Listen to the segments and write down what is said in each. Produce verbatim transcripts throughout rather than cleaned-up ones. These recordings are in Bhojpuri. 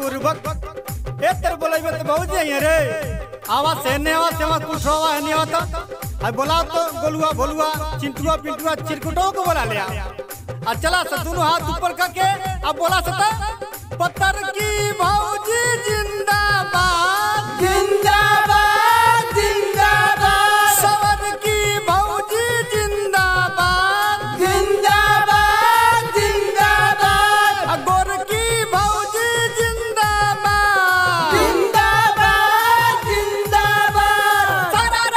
बुरबक ए तेरे बोलाइबे तो बहुत जाइए रे आवाज से ने आवाज से मत कुछ आवाज नहीं आता आ बोला तो गोलुआ भोलुआ चिंटुआ पिंटुआ चिरकुटो को बोला लिया आ चला से दोनों हाथ ऊपर करके अब बोला सता पत्थर की भौजी जिंदाबाद जिंदाबाद जिंदाबाद सवर की भौजी जिंदाबाद जिंदाबाद जिंदाबाद अगोर की भौजी जिंदाबाद जिंदाबाद जिंदाबाद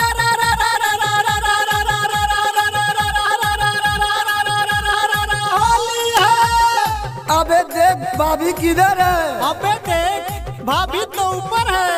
अबे देख भाभी किधर है? अबे देख भाभी तो ऊपर है।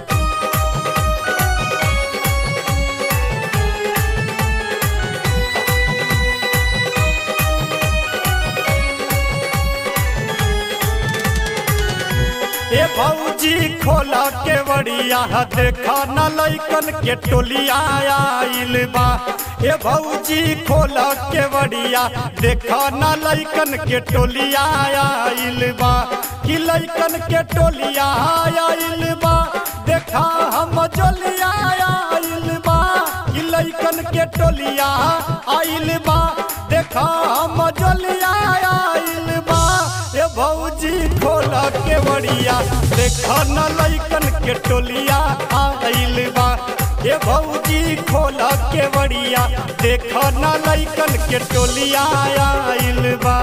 ए भौजी खोला के बड़िया देखा न लइकन के टोलिया आइल बा। ए भौजी खोला के बड़िया देखा न लइकन के टोलिया आइल बा कि लइकन के टोलिया आइल बा देखा हम जोलिया आइल बा कि लइकन के टोलिया आइल बा देखा हम जोलिया आइल बा। ए भौजी खोला के बड़िया देखा न लइकन के टोलिया आइल बा। ए भौजी खोला के बड़िया देखा न लइकन के टोलिया आइल बा।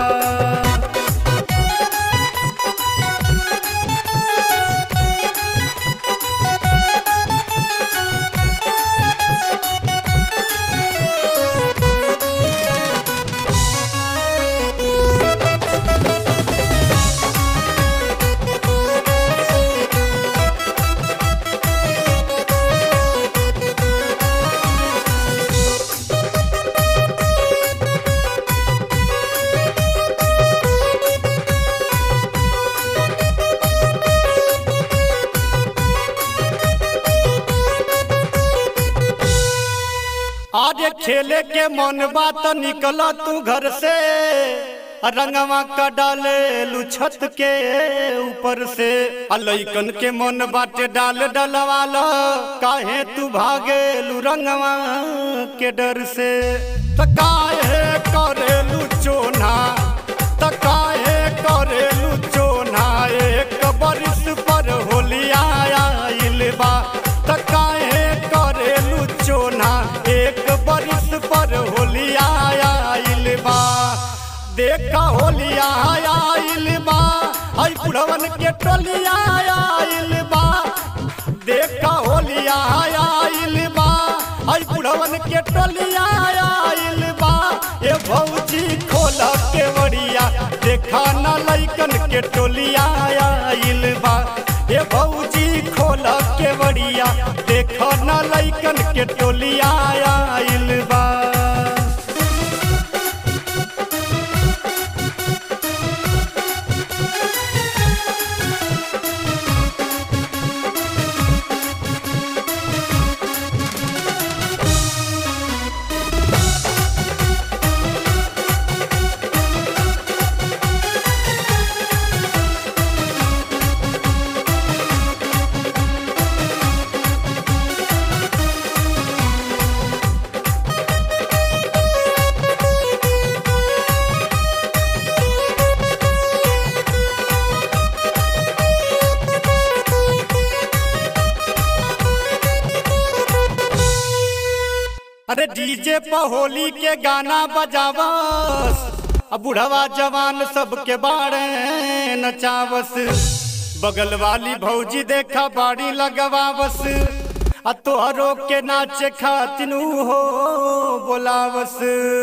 आज खेले के मन बात निकला तू घर से रंगवा का डाले लू छत के ऊपर से लइकन के मन बाटे डाल डलवाला काहे तू भागे लू रंगवा के डर से तकाहे करेलू चोना तकाहे करेलू चोना एक बरिस पर होलिया आइल बा तकाहे करेलू चोना एक बरिस पर होलिया आइल बा देखा होलिया आइल बा आई बुढ़वन के टोलिया आइल बा देखा होलिया आइल बा आई बुढ़वन के टोलिया आइल बा। ए भौजी खोला के बड़िया देखा न लइकन के टोलिया आइल बा। ए भौजी खोला के बड़िया देखा न लइकन के टोलिया आइल बा। अरे डीजे पर होली के गाना बजावस अब बुढ़वा जवान सबके बारे नचावस बगल वाली भौजी देखा बाड़ी लगवावस आ तोहरो के नाचे खातिन हो बोलावस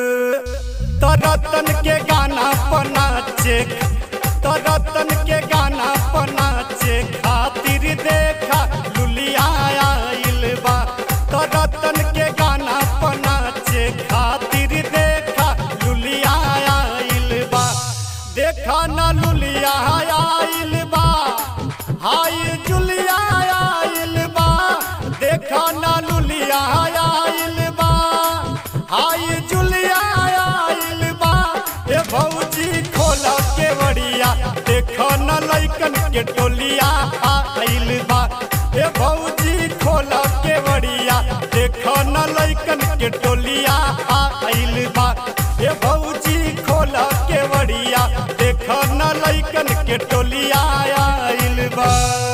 तरतन के गाना पर नाचे तरतन के गाना पर नाचे खातिर देखा लुलिया आइल बा तरतन के गाना पर नाचे खातिर देखा लुलिया आइल बा देखा ना लुलिया आइल बा हाय जुलिया आइल बा देखा ना लुलिया आइल बा हाय जुलिया आइल बा। ए भौजी खोला के बड़िया देखा ना लइकन के टोलिया लइकन के टोलिया आइल बा। ए भौजी खोला के बड़िया देख न लइकन के टोलिया आइल बा।